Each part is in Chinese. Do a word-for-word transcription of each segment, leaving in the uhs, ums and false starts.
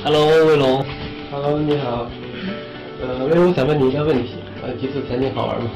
Hello， 卫龙。 Hello， 你好。呃，卫龙，我想问你一个问题，呃，极速田径好玩吗？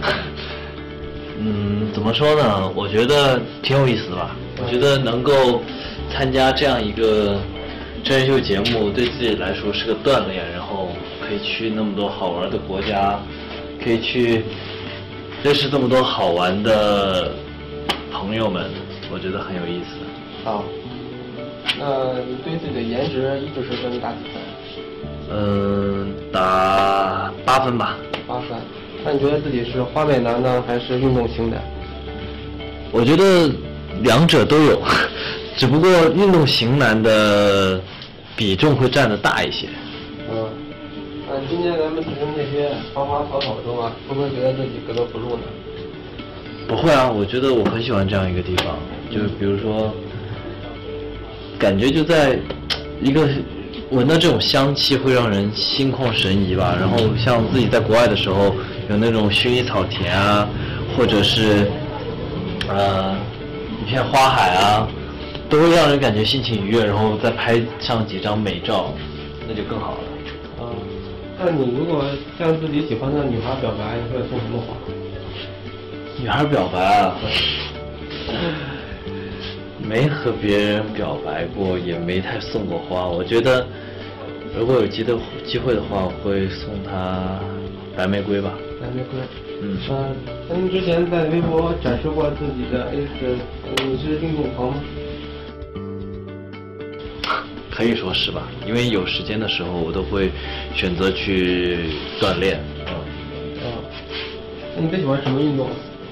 嗯，怎么说呢？我觉得挺有意思的吧。我觉得能够参加这样一个真人秀节目，对自己来说是个锻炼，然后可以去那么多好玩的国家，可以去认识这么多好玩的朋友们，我觉得很有意思。 好，那你对自己的颜值一至十分打几分？ 嗯，打八分吧。 八分。那你觉得自己是花美男呢，还是运动型的？ 我觉得两者都有，只不过运动型男的比重会占得大一些。 嗯，那今天咱们进行这些花花草草中啊，会不会觉得自己格格不入呢？ 不会啊，我觉得我很喜欢这样一个地方，就是比如说，感觉就在一个闻到这种香气会让人心旷神怡吧。然后像自己在国外的时候，有那种薰衣草田啊，或者是呃一片花海啊，都会让人感觉心情愉悦，然后再拍上几张美照，那就更好了。 啊，那你如果向自己喜欢的女孩表白，你会送什么花？ 女孩表白啊，没和别人表白过，也没太送过花。我觉得如果有机的机会的话，我会送她白玫瑰吧。 白玫瑰。 嗯。 呃，那您之前在微博展示过自己的 S， 你是运动狂吗？ 可以说是吧，因为有时间的时候，我都会选择去锻炼。嗯。 啊，那你最喜欢什么运动？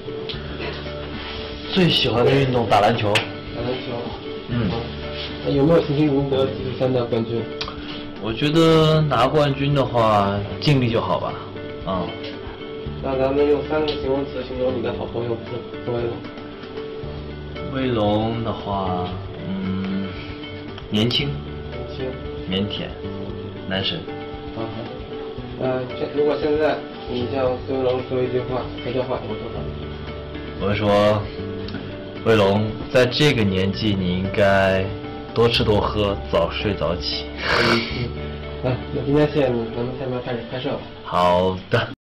最喜欢的运动打篮球。 打篮球。 嗯。 那有没有信心赢得极速三的冠军？ 我觉得拿冠军的话，尽力就好吧。嗯。 那咱们用三个形容词形容你的好朋友魏龙。 卫龙的话，嗯，年轻。 年轻。 腼腆。男神。 啊。呃，如果现在你向苏卫龙说一句话，这句话怎么说呢？ 我会说，卫龙，在这个年纪你应该多吃多喝，早睡早起。 嗯，嗯，那今天谢谢你，咱们下面开始拍摄吧。 好的。